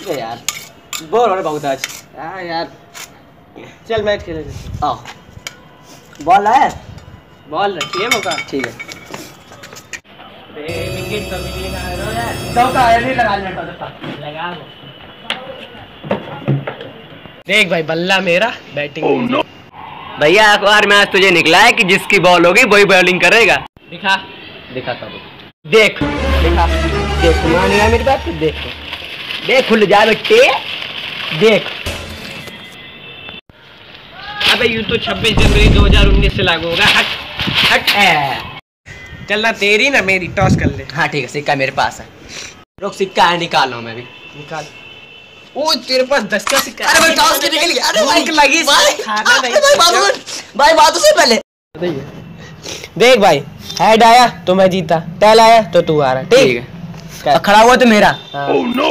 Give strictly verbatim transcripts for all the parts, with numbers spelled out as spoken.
यार बोर हो रहा बहुत आज। हाँ यार चल मैच खेले। आओ बॉल है, बॉल रखिए मौका। ठीक है। विकेट तो मिली ना यार। चौका है नहीं लगा लेना लगा दो। देख भाई बल्ला मेरा बैटिंग। oh, no. भैया अखबार में आज तुझे निकला है कि जिसकी बॉल होगी वही बॉलिंग करेगा। दिखा दिखाता हूँ। देख दिखा देख मान गया मेरी बात। देख देख खुल जा बेटे देख। अबे यूँ तो छब्बीस जनवरी दो हज़ार उन्नीस से लागू होगा। हट हट चल ना तेरी ना मेरी टॉस कर ले। हाँ ठीक है सिक्का मेरे पास है। रुक सिक्का है निकाल रहा हूँ मैं भी। निकाल। ओ तेरे पास दस का सिक्का। अरे भाई टॉस करने के लिए। अरे भाई लगी भाई खाना नहीं। भाई बात भाई बात से पहले देख भाई हेड आया तो मैं जीता, टेल आया तो तू आ रहा। ठीक है खड़ा हुआ तो मेरा। Oh no.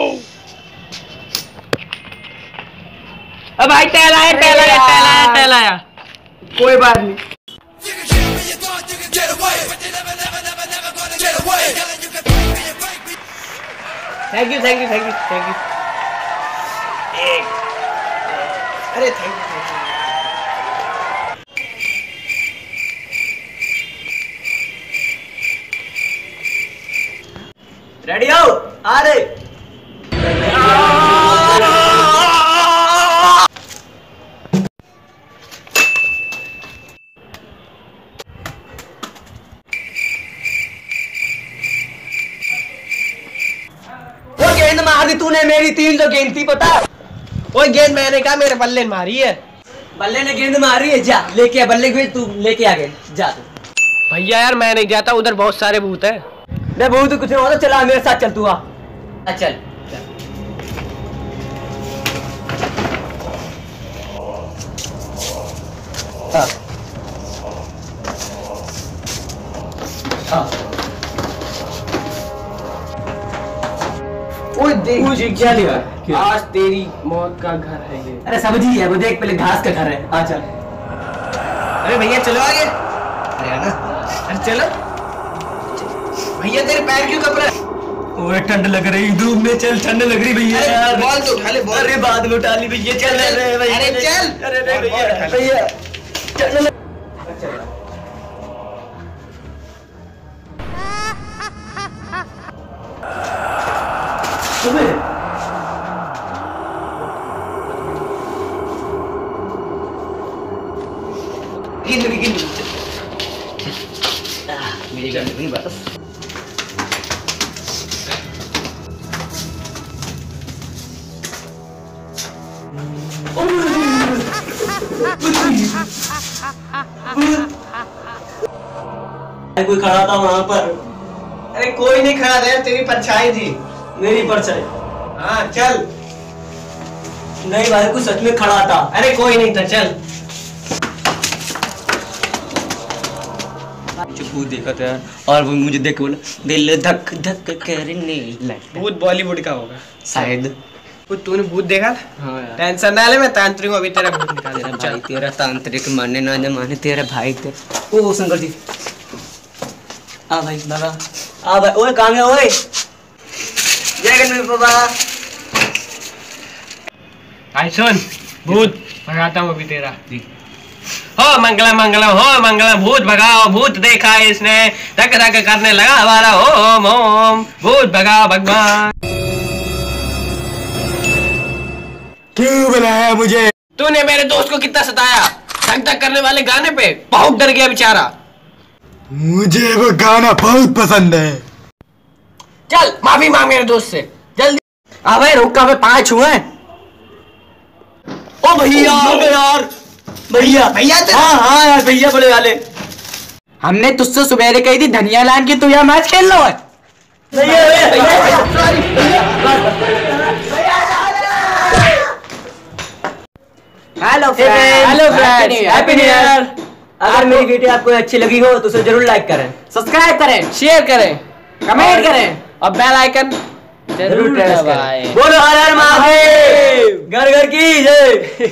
अब भाई टेल आया टेल आया टेल आया टेल आया कोई बात नहीं। Thank you thank you thank you thank you. अरे thank you thank you. Ready हो आ रे। वो गेंद मार दी तूने मेरी। तीन सौ गेंद थी पता। वो गेंद मैंने कहा मेरे बल्ले ने मारी है। बल्ले ने गेंद मारी है। जा लेके आ बल्ले को। तू लेके आ गेंद जा तू। भैया यार मैं नहीं जाता, उधर बहुत सारे भूत है। मैं भूत कुछ नहीं होता। चला मेरे साथ चल तू आ। चल हाँ हाँ ओए देख क्या लिया। आज तेरी मौत का घर है ये। अरे सब्जी है वो। देख पहले घास का घर है। आ चल। अरे भैया चलो आगे। अरे चलो भैया तेरे पैर क्यों कप रहा है। ओए ठंड लग रही धूप में। चल ठंड लग रही भैया। बॉल तो उठा ले बॉल। अरे बाद में उठा ली भैया। चल अरे भैया अरे चल। अरे भैया भैया चल। तुम्हें गिन गिन गिन। मेरी गन नहीं बस। कोई खड़ा था वहां पर। अरे कोई नहीं खड़ा था, तेरी परछाई थी। मेरी परछाई। हाँ चल। नहीं भाई कुछ सच में खड़ा था। अरे कोई नहीं था चल। भूत देखा था यार। और वो मुझे देख बोला दिल धक धक करने लगता। भूत बॉलीवुड का होगा शायद। वो तूने भूत देखा था। हाँ यार। टेंशन ना ले मैं तांत्रिक हूँ, अभी तेरा भूत निकाल तेरा देता हूँ। भाई तेरा तांत्रिक माने ना न माने तेरा भाई तेरा। ओ शंकर जी आ भाई बाबा आ भाई। ओए कहाँ गया ओए। जय गणपति बाबा। आई सुन भूत भगाता हूँ अभी तेरा। हो मंगलम मंगलम हो मंगलम। भूत भगाओ भूत देखा इसने धक धक करने लगा हमारा ओम ओम। भूत भगाओ भगवान। क्यों बुलाया मुझे। तूने मेरे दोस्त को कितना सताया। धक धक करने वाले गाने पे बहुत डर गया बेचारा। मुझे वो गाना बहुत पसंद है। चल माफी मांग मेरे दोस्त से जल्दी। आ भाई रुक का पांच छुए। ओ भैया यार भैया भैया हाँ हाँ यार भैया बड़े वाले। हमने तुझसे सुबह कही थी धनिया लान की तू यहाँ मैच खेल लो है। Hello hello friends happy new year. अगर मेरी वीडियो आपको अच्छी लगी हो तो उसे जरूर लाइक करें, सब्सक्राइब करें, शेयर करें, कमेंट करें और बेल आइकन जरूर प्रेस करें। बोलो हर हर महादेव। घर घर की जय।